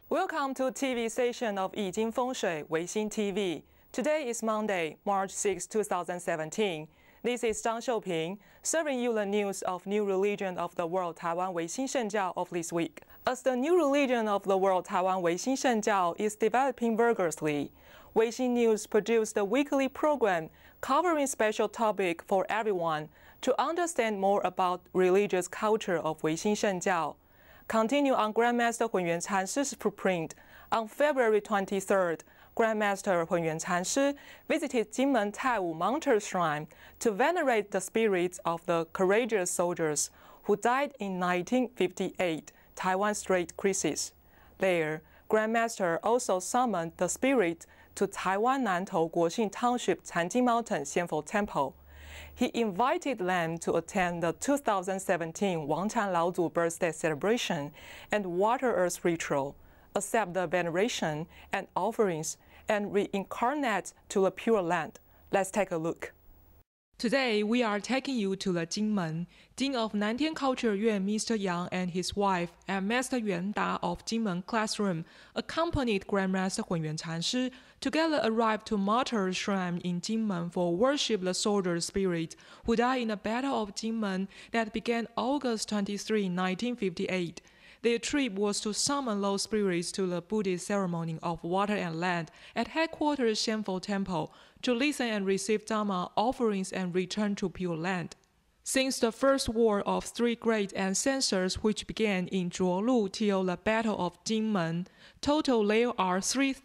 Welcome to TV station of Yijing Fengshui, Weixin TV. Today is Monday, March 6, 2017. This is Zhang Shouping, serving you the news of new religion of the world Taiwan Weixin Shengjiao of this week. As the new religion of the world Taiwan Weixin Shengjiao is developing vigorously, Weixin News produced a weekly program covering special topic for everyone to understand more about religious culture of Weixin Shengjiao. Continue on Grandmaster Hunyuan Canshi's footprint. On February 23rd, Grandmaster Hunyuan Canshi visited Jinmen Taiwu Mountain Shrine to venerate the spirits of the courageous soldiers who died in 1958 Taiwan Strait crisis. There, Grandmaster also summoned the spirit to Taiwan Nantou Guoxing Township Canjing Mountain Xianfo Temple. He invited them to attend the 2017 Wangchan Laozu birthday celebration and Water Earth ritual, accept the veneration and offerings, and reincarnate to the Pure Land. Let's take a look. Today, we are taking you to the Jinmen. Dean of Nantian Culture Yuan Mr. Yang and his wife and Master Yuan Da of Jinmen Classroom accompanied Grandmaster Hunyuan Canshi together arrived to Martyr Shrine in Jinmen for worship the soldier spirit who died in the Battle of Jinmen that began August 23, 1958. Their trip was to summon those spirits to the Buddhist ceremony of water and land at headquarters Xianfo Temple to listen and receive Dharma offerings and return to Pure Land. Since the First War of Three Great Ancestors, which began in Zhuolu till the Battle of Jinmen, total there are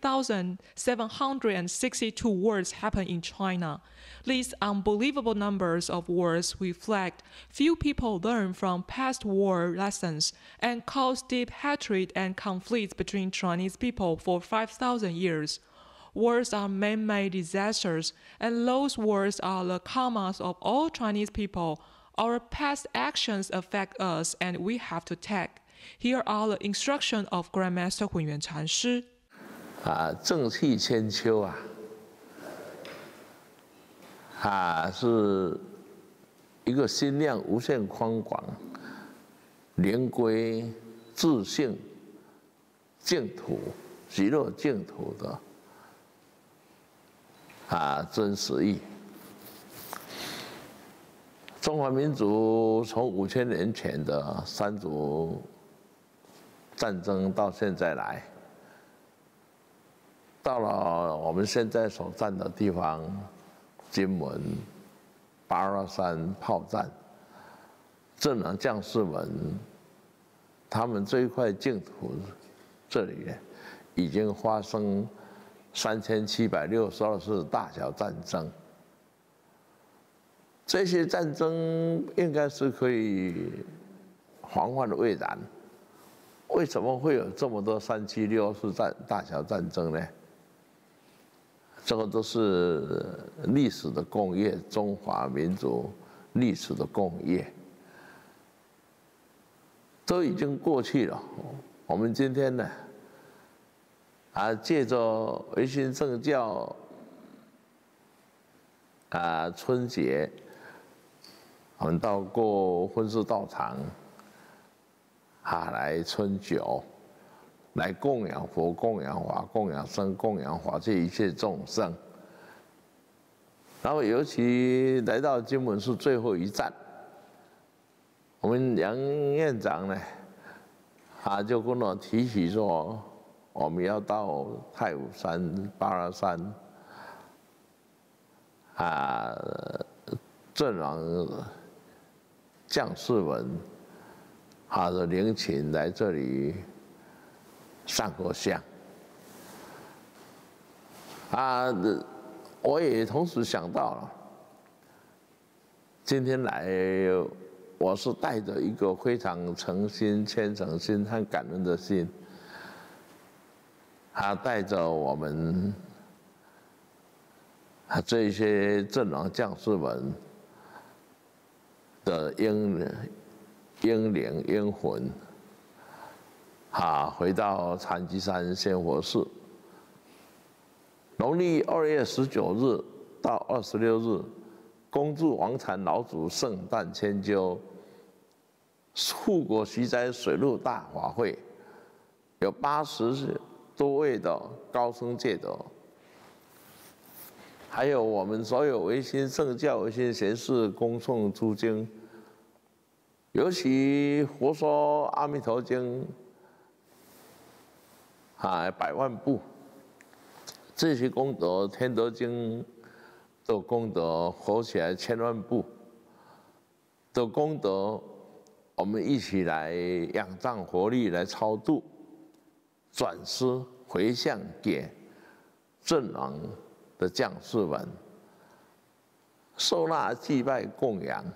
3,762 wars happened in China. These unbelievable numbers of wars reflect few people learn from past war lessons and cause deep hatred and conflicts between Chinese people for 5,000 years. Wars are man-made disasters, and those wars are the karmas of all Chinese people. Our past actions affect us, and we have to take. Here are the instructions of Grandmaster Hunyuan Canshi. 正气千秋是一个心量无限宽广、灵归自性净土、极乐净土的真实义。中华民族从5000年前的三族战争到现在来，到了我们现在所站的地方，金门823炮战，正能将士们，他们这一块净土这里已经发生3762次大小战争。这些战争应该是可以防患未然，为什么会有这么多376次大小战争呢？这个都是历史的共业，中华民族历史的共业，都已经过去了。我们今天呢，借着维新政教春节。我们到过婚事道场，来春酒，来供养佛、供养法、供养僧、供养法界一切众生。然后尤其来到金门是最后一站，我们杨院长呢，就跟我提起说，我们要到太武山、巴拉山，阵亡将士们，的陵寝来这里上过香。我也同时想到了，今天来，我是带着一个非常诚心、虔诚心和感恩的心，带着我们这些阵亡将士们的英灵、英魂，回到禅机山仙佛寺。农历2月19日到26日，恭祝王禅老祖圣诞千秋，护国息灾水陆大法会， 有80多位的高僧戒德，还有我们所有维新圣教、维新贤士恭诵诸经，尤其《佛说阿弥陀经》100万部，这些功德，《天德经》的功德合起来1000万部的功德，我们一起来仰仗佛力来超度，转施回向给阵亡的将士们，受纳祭拜供养，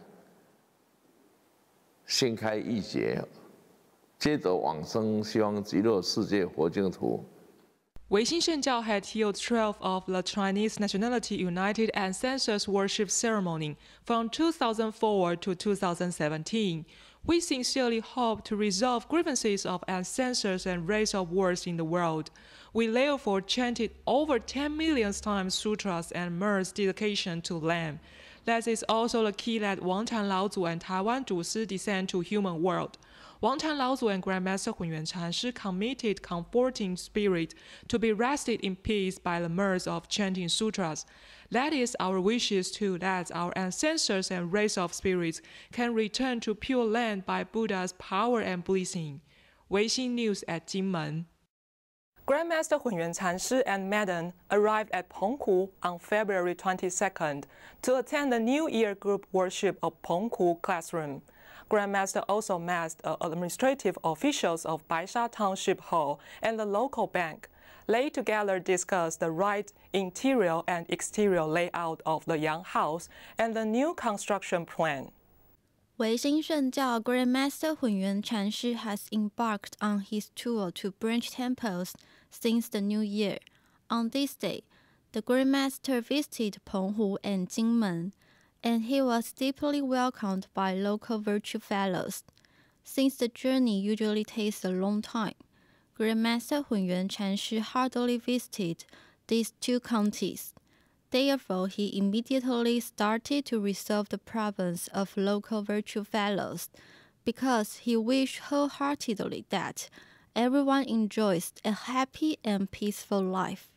心开意解，皆得往生，希望极乐世界佛净土。 维新圣教 had held 12 of the Chinese Nationality United Ancestors Worship Ceremony from 2004 to 2017. We sincerely hope to resolve grievances of ancestors and race of wars in the world. We therefore chanted over 10 million times sutras and Mer's dedication to Lam. That is also the key that Wangtan Laozu and Taiwan Zhusi descend to human world. Wangtan Laozu and Grandmaster Hunyuan Chanshi committed comforting spirit to be rested in peace by the mirth of chanting sutras. That is our wishes too, that our ancestors and race of spirits can return to pure land by Buddha's power and blessing. Weixin News at Jinmen. Grandmaster Hunyuan Chanshi and Madam arrived at Penghu on February 22nd to attend the New Year group worship of Penghu classroom. Grandmaster also met administrative officials of Baisha Township Hall and the local bank. They together discussed the right interior and exterior layout of the Yang House and the new construction plan. 维新圣教 Grandmaster Hunyuan Chanshi has embarked on his tour to branch temples since the new year. On this day, the Grandmaster visited Penghu and Jinmen, and he was deeply welcomed by local virtue fellows. Since the journey usually takes a long time, Grandmaster Hunyuan Chanshi hardly visited these two counties. Therefore, he immediately started to resolve the problems of local virtue fellows, because he wished wholeheartedly that everyone enjoys a happy and peaceful life.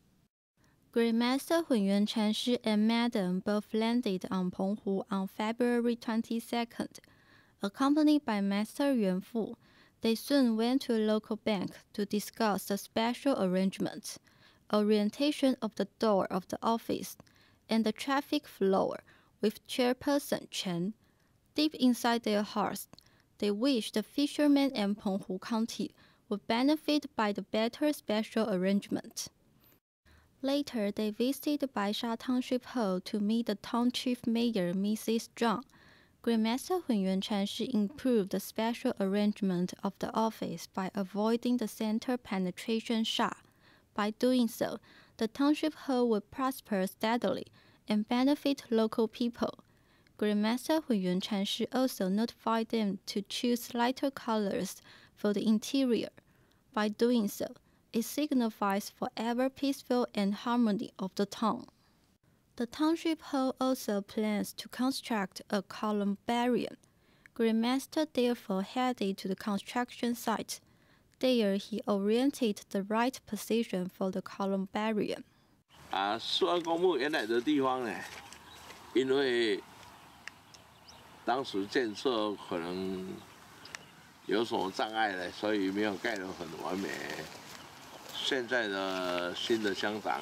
Grandmaster Hunyuan Chanshi and Madam both landed on Penghu on February 22nd. Accompanied by Master Yuan Fu, they soon went to a local bank to discuss the special arrangements, orientation of the door of the office, and the traffic floor with Chairperson Chen. Deep inside their hearts, they wished the fishermen and Penghu County would benefit by the better special arrangement. Later, they visited Baisha Township Hall to meet the town chief mayor, Mrs. Zhang. Grandmaster Hunyuan Chanshi improved the special arrangement of the office by avoiding the center penetration shot. By doing so, the township hall would prosper steadily and benefit local people. Grandmaster Hunyuan Chanshi also notified them to choose lighter colors for the interior. By doing so, it signifies forever peaceful and harmony of the town. The township hall also plans to construct a columbarium. Grandmaster therefore headed to the construction site. There, he oriented the right position for the columbarium. 四万公墓原来的地方呢，因为当时建设可能有什么障碍呢，所以没有盖得很完美。现在的新的乡长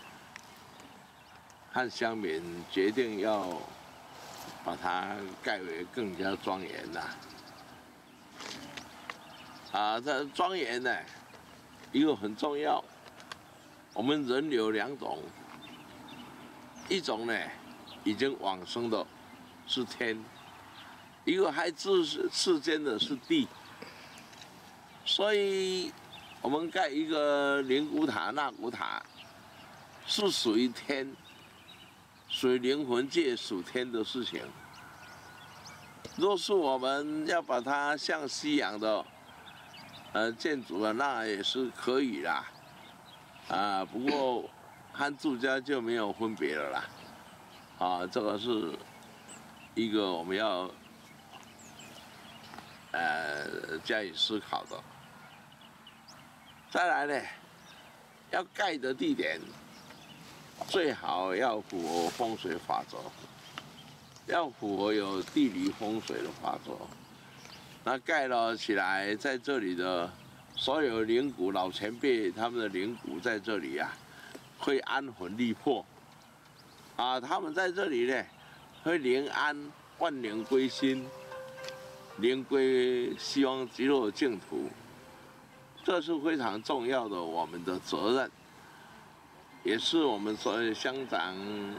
和乡民决定要把它盖为更加庄严这庄严呢，一个很重要。我们人有2种，一种呢已经往生的是天，一个还世间的是地。所以，我们盖一个灵骨塔、纳骨塔，是属于天，属于灵魂界、属天的事情。若是我们要把它像西洋的建筑那也是可以啦，不过和住家就没有分别了啦，这个是一个我们要加以思考的。 再来呢，要盖的地点最好要符合风水法则，要符合有地理风水的法则。那盖了起来，在这里的所有灵骨老前辈他们的灵骨在这里啊，会安魂立魄啊，他们在这里呢会灵安，万灵归心，灵归西方极乐净土，这是非常重要的我们的责任，也是我们所有乡长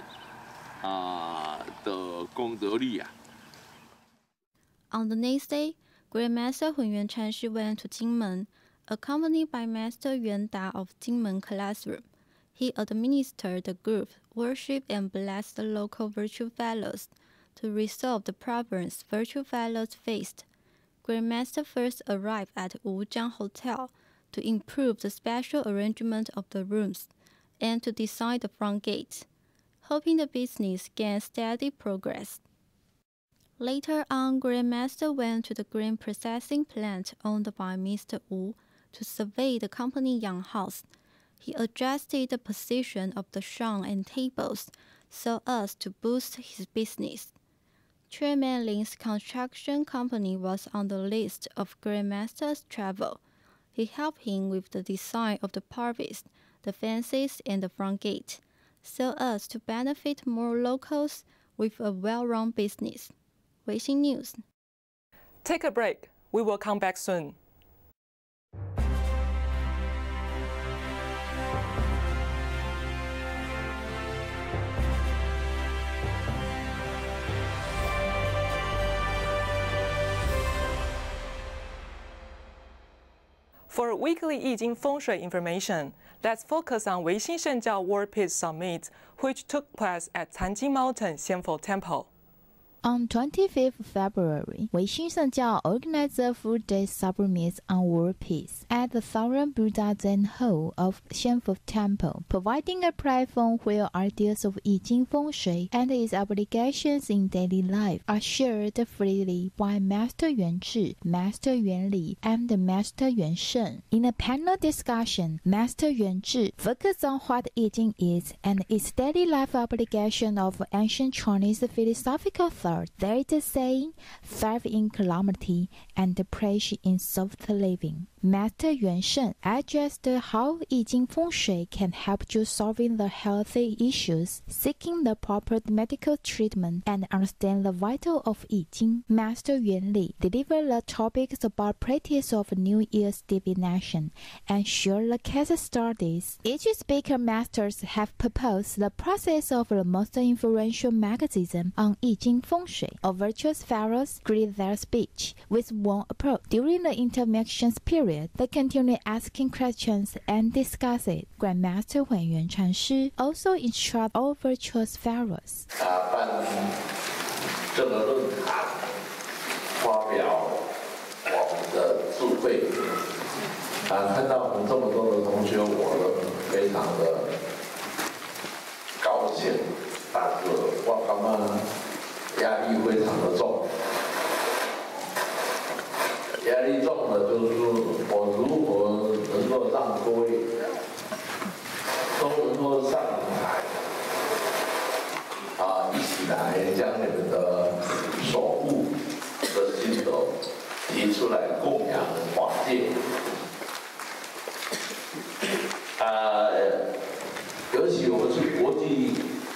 的功德力啊。 On the next day, Grandmaster Hunyuan Chanshi went to Jingmen, accompanied by Master Yuan Da of Jingmen Classroom. He administered the group worship and blessed the local virtual fellows to resolve the problems virtual fellows faced. Grandmaster first arrived at Wuzhang Hotel to improve the special arrangement of the rooms and to design the front gate, hoping the business gained steady progress. Later on, Grandmaster went to the grain processing plant owned by Mr. Wu to survey the company Yang House. He adjusted the position of the shang and tables so as to boost his business. Chairman Lin's construction company was on the list of Grandmaster's travel. He helped him with the design of the parvis, the fences, and the front gate, so as to benefit more locals with a well-run business. Weixin News. Take a break. We will come back soon. For weekly Yijing Feng Shui information, let's focus on Weixin Shengjiao World Peace Summit, which took place at Canjing Mountain Xianfo Temple. On 25th February, Weixin Shengjiao organized the full-day summit on world peace at the Thousand Buddha Zen Hall of Xianfo Temple, providing a platform where ideas of Yijing Feng Shui and its applications in daily life are shared freely by Master Yuan Zhi, Master Yuan Li, and Master Yuan Sheng. In a panel discussion, Master Yuan Zhi focused on what Yijing is and its daily life application of ancient Chinese philosophical thought. There is a saying, thrive in calamity and praise in soft living. Master Yuan Sheng addressed how Yijing Feng Shui can help you solving the healthy issues, seeking the proper medical treatment, and understand the vital of Yijing. Master Yuan Li delivered the topics about practice of New Year's divination and shared the case studies. Each speaker masters have proposed the process of the most influential magazine on Yijing Feng Shui. All virtuous fellows greet their speech with one approach. During the intermission period, they continue asking questions and discuss it. Grandmaster Hunyuan Chanshi also instructed all virtuous fellows. 办这个论坛，发表我们的智慧。看到我们这么多的同学，我非常的高兴，但是我感觉压力非常的重。压力重的就是我如何能够让各位都能够上台，一起来将你们的所悟的心得提出来供养法界。尤其我们是国际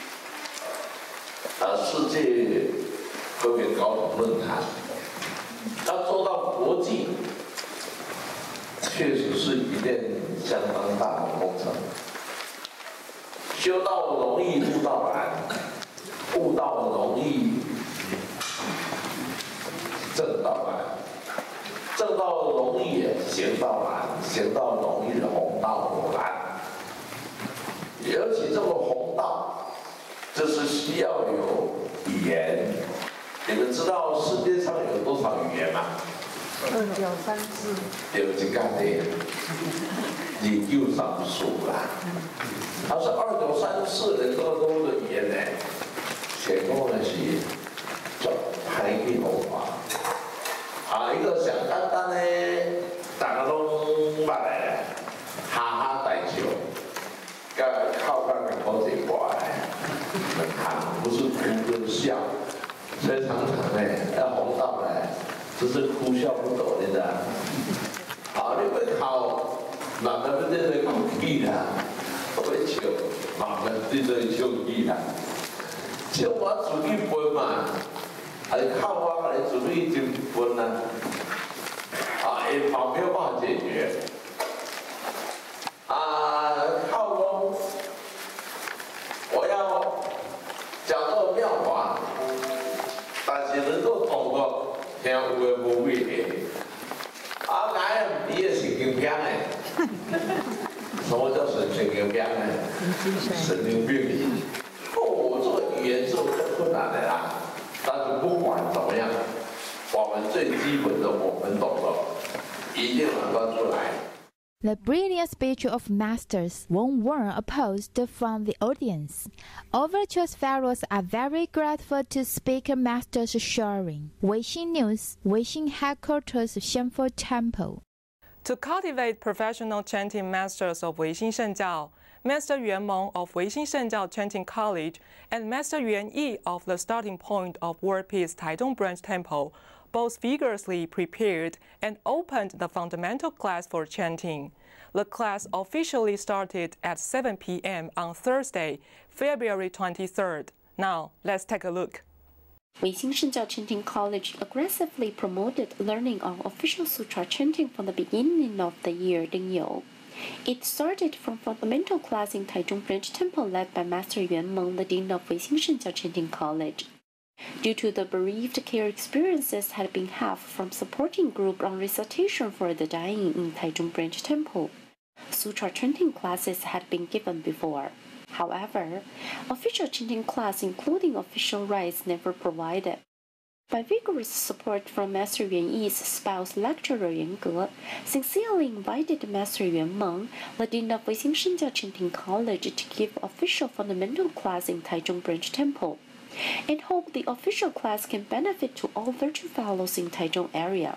世界和平高等论坛。要做到国际，确实是一件相当大的工程。修道容易，悟道难；悟道容易，正道难；正道容易，行道难；行道容易，弘道难。尤其这个弘道，这是需要有语言。你们知道世界上有多少语言吗？2.34。有一个的，你又上数了。它是2.34的多的语言呢，全部的是叫排比文化。一个上简单的，大家拢捌的， 靠岸的好几挂哎，很长，不是哭就是笑，所以常常呢要红到呢，就是哭笑不得，你知道？好，你要靠，慢慢要在那哭起啦，要笑，慢慢在那笑起啦。像我自己分嘛，还是靠我来自己就分啦，也没有办法解决。靠我，我要讲到妙法，但是能够通过听有的无味的，俺你也神经病的。什么叫神经病呢？神经病。这个语言是很困难的啦，但是不管怎么样，我们最基本的我们懂得，一定能够出来。 The brilliant speech of masters won applause from the audience. All virtuous fellows are very grateful to Speaker Master's sharing. Weixin News, Weixin Headquarters, Xianfu Temple. To cultivate professional chanting masters of Weixin Shengjiao, Master Yuan Meng of Weixin Shengjiao Chanting College and Master Yuan Yi of the Starting Point of World Peace Taichung Branch Temple both vigorously prepared and opened the fundamental class for chanting. The class officially started at 7 p.m. on Thursday, February 23rd. Now, let's take a look. Weixin Shengjiao Chanting College aggressively promoted learning of official sutra chanting from the beginning of the year Dingyou. It started from fundamental class in Taichung Branch Temple led by Master Yuan Meng, the dean of Weixin Shengjiao Chanting College. Due to the bereaved care experiences had been had from supporting group on recitation for the dying in Taichung Branch Temple, sutra chanting classes had been given before. However, official chanting class including official rites never provided. By vigorous support from Master Yuan Yi's spouse lecturer Yuan Ge, sincerely invited Master Yuan Meng, the dean of Weixin Shengjiao Chanting College, to give official fundamental class in Taichung Branch Temple, and hope the official class can benefit to all virtual fellows in Taichung area.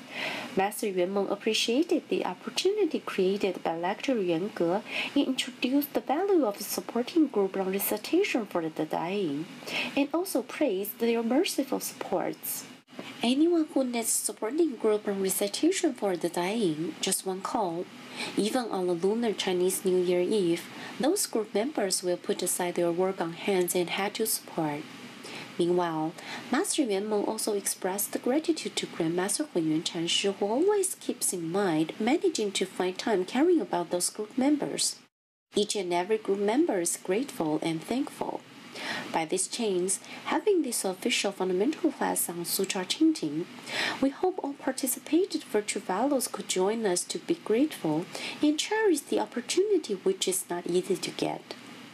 Master Yuan Meng appreciated the opportunity created by lecturer Yuan Ge and introduced the value of supporting group on recitation for the dying, and also praised their merciful supports. Anyone who needs supporting group on recitation for the dying, just one call. Even on the lunar Chinese New Year Eve, those group members will put aside their work on hands and head to support. Meanwhile, Master Yuan Meng also expressed gratitude to Grandmaster Hunyuan Chanshi, who always keeps in mind managing to find time caring about those group members. Each and every group member is grateful and thankful. By this chance, having this official fundamental class on sutra chanting, we hope all participated virtual fellows could join us to be grateful and cherish the opportunity which is not easy to get.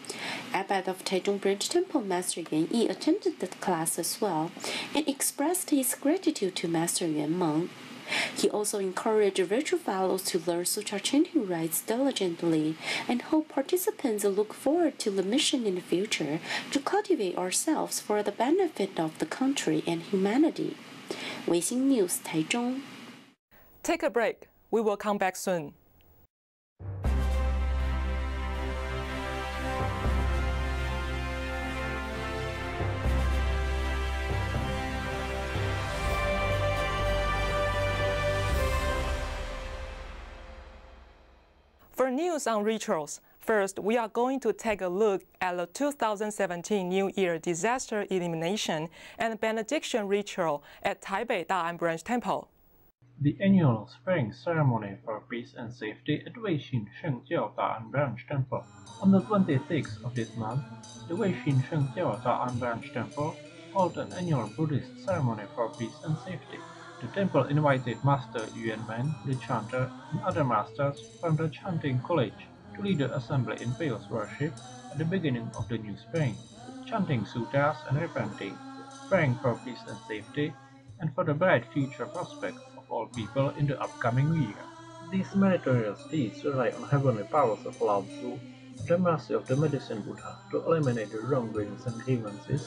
Abbot of Taichung Branch Temple Master Yuan Yi attended the class as well and expressed his gratitude to Master Yuan Meng. He also encouraged virtual fellows to learn sutra chanting rites diligently and hope participants look forward to the mission in the future to cultivate ourselves for the benefit of the country and humanity. Weixin News, Taichung. Take a break. We will come back soon. For news on rituals, first we are going to take a look at the 2017 New Year Disaster Elimination and Benediction Ritual at Taipei Da'an Branch Temple. The annual spring ceremony for peace and safety at Weixin Shengjiao Da'an Branch Temple. On the 26th of this month, the Weixin Shengjiao Da'an Branch Temple held an annual Buddhist ceremony for peace and safety. The temple invited Master Yuan Meng, the chanter, and other masters from the chanting college to lead the assembly in pious worship at the beginning of the new spring, chanting sutras and repenting, praying for peace and safety, and for the bright future prospects of all people in the upcoming year. These meritorious deeds rely on heavenly powers of Lao Tzu, the mercy of the medicine Buddha to eliminate the wrongdoings and grievances,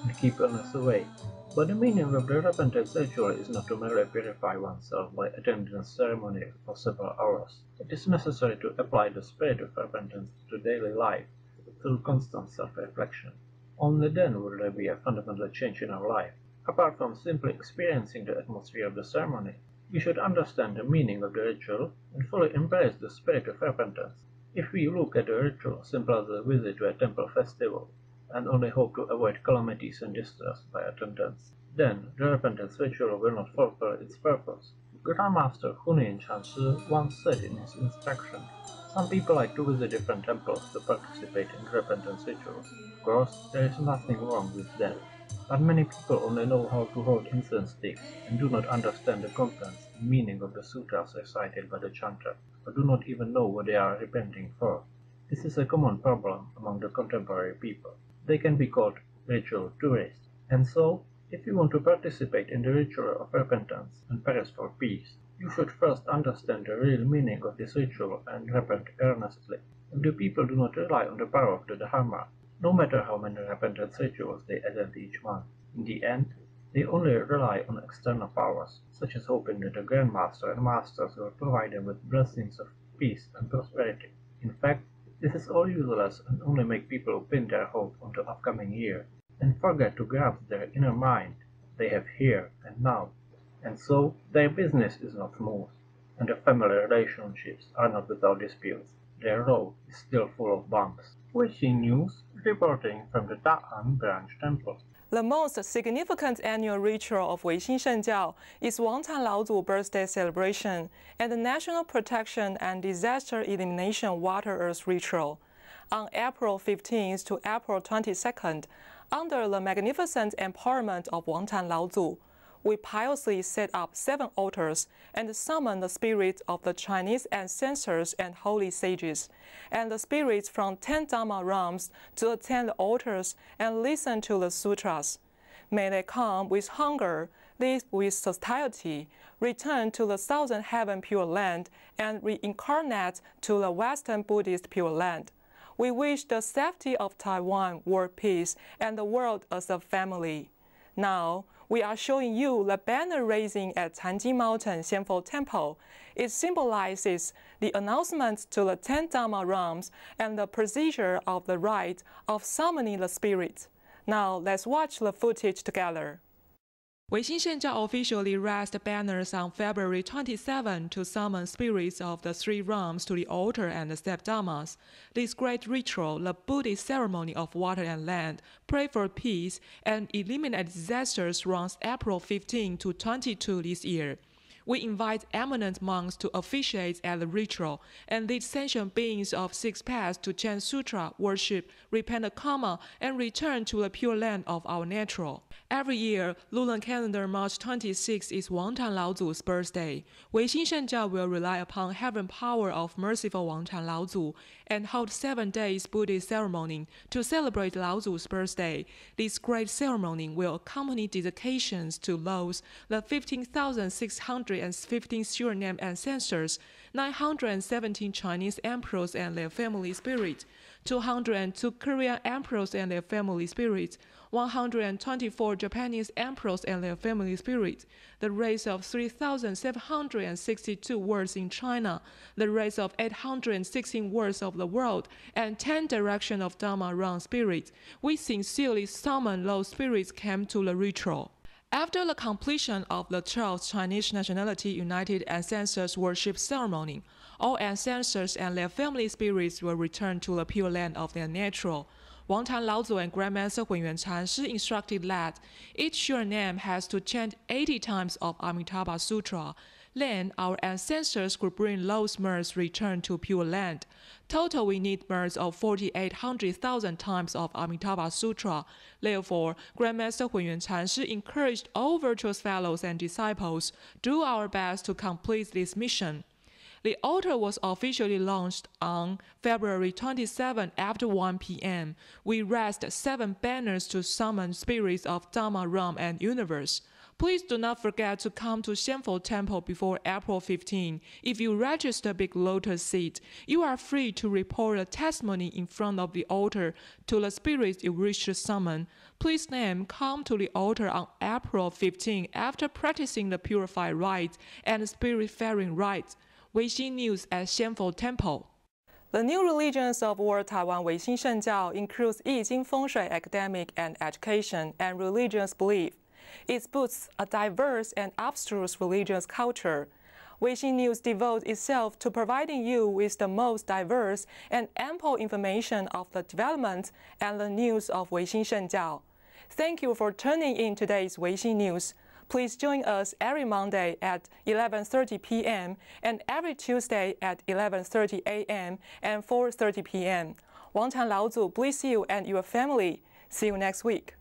and keep illness away. But the meaning of the repentance ritual is not to merely purify oneself by attending a ceremony for several hours. It is necessary to apply the spirit of repentance to daily life through constant self-reflection. Only then will there be a fundamental change in our life. Apart from simply experiencing the atmosphere of the ceremony, we should understand the meaning of the ritual and fully embrace the spirit of repentance. If we look at the ritual simply as a visit to a temple festival, and only hope to avoid calamities and distress by attendance, then the repentance ritual will not fulfill its purpose. Grandmaster Hunin Chanshi once said in his instruction, "Some people like to visit different temples to participate in repentance rituals. Of course, there is nothing wrong with that. But many people only know how to hold incense sticks and do not understand the contents and meaning of the sutras recited by the chanter, or do not even know what they are repenting for. This is a common problem among the contemporary people. They can be called ritual tourists. And so, if you want to participate in the ritual of repentance and prayers for peace, you should first understand the real meaning of this ritual and repent earnestly. If the people do not rely on the power of the Dharma, no matter how many repentance rituals they attend each month, in the end, they only rely on external powers, such as hoping that the Grandmaster and Masters will provide them with blessings of peace and prosperity. In fact, this is all useless and only make people pin their hope on the upcoming year, and forget to grasp their inner mind they have here and now. And so, their business is not smooth, and their family relationships are not without disputes. Their road is still full of bumps." Weixin News, reporting from the Da'an Branch Temple. The most significant annual ritual of Weixin Shengjiao is Wangtan Laozu birthday celebration and the National Protection and Disaster Elimination Water Earth Ritual. On April 15th to April 22nd, under the magnificent empowerment of Wangtan Laozu, we piously set up 7 altars and summon the spirits of the Chinese ancestors and holy sages, and the spirits from 10 Dharma realms to attend the altars and listen to the sutras. May they come with hunger, live with satiety, return to the Southern Heaven Pure Land, and reincarnate to the Western Buddhist Pure Land. We wish the safety of Taiwan, world peace, and the world as a family. Now, we are showing you the banner raising at Canjing Mountain Xianfo Temple. It symbolizes the announcement to the 10 Dharma realms and the procedure of the rite of summoning the spirits. Now, let's watch the footage together. Weixin Shengjiao officially raised banners on February 27 to summon spirits of the 3 realms to the altar and step dharmas. This great ritual, the Buddhist ceremony of water and land, pray for peace and eliminate disasters, runs April 15 to 22 this year. We invite eminent monks to officiate at the ritual and lead sentient beings of 6 paths to chant sutra, worship, repent the karma, and return to the pure land of our natural. Every year, lunar calendar March 26 is Wangtan Laozu's birthday. Weixin Shengjiao will rely upon heaven power of merciful Wangtan Laozu and hold 7 days Buddhist ceremony to celebrate Laozu's birthday. This great ceremony will accompany dedications to those, the 15,615 Suriname ancestors, 917 Chinese emperors and their family spirits, 202 Korean emperors and their family spirits, 124 Japanese emperors and their family spirits, the race of 3,762 worlds in China, the race of 816 worlds of the world, and 10 directions of Dharma realm spirits. We sincerely summon those spirits came to the ritual. After the completion of the 12th Chinese Nationality United Ancestors Worship Ceremony, all ancestors and their family spirits will return to the pure land of their natural. Wangtan Laozu and Grandmaster Hunyuan Chanshi instructed that each Suriname has to chant 80 times of Amitabha Sutra. Then our ancestors could bring those mirrors return to pure land. Total we need mirrors of 4,800,000 times of Amitabha Sutra. Therefore, Grandmaster Hunyuan Chanshi encouraged all virtuous fellows and disciples do our best to complete this mission. The altar was officially launched on February 27 after 1 p.m. We raised 7 banners to summon spirits of Dharma, realm, and universe. Please do not forget to come to Xianfo Temple before April 15. If you register Big Lotus seat, you are free to report a testimony in front of the altar to the spirits you wish to summon. Please then come to the altar on April 15 after practicing the purified rites and spirit-faring rites. Weixin News at Xianfo Temple. The new religions of World Taiwan Weixin Shengjiao includes Yi Jing Feng Shui academic and education and religious belief. It boosts a diverse and abstruse religious culture. Weixin News devotes itself to providing you with the most diverse and ample information of the development and the news of Weixin Shengjiao. Thank you for tuning in today's Weixin News. Please join us every Monday at 11:30 p.m. and every Tuesday at 11:30 a.m. and 4:30 p.m. Wangtan Laozu bless you and your family. See you next week.